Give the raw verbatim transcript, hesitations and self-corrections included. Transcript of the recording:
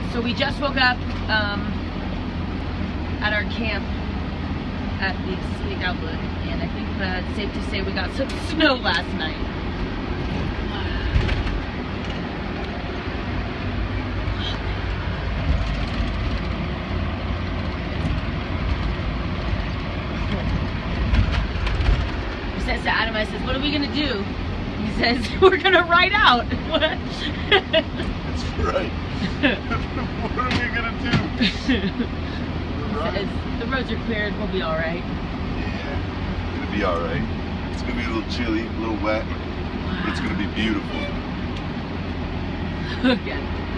So we just woke up um, at our camp at the Scenic Outlet, and I think uh, it's safe to say we got some snow last night. He says to Adam, I says, what are we gonna do? He says, we're gonna ride out. What? That's right. What are we gonna do? Says, the roads are cleared, we'll be alright. Yeah, it'll be alright. It's gonna be a little chilly, a little wet, but it's gonna be beautiful. Okay.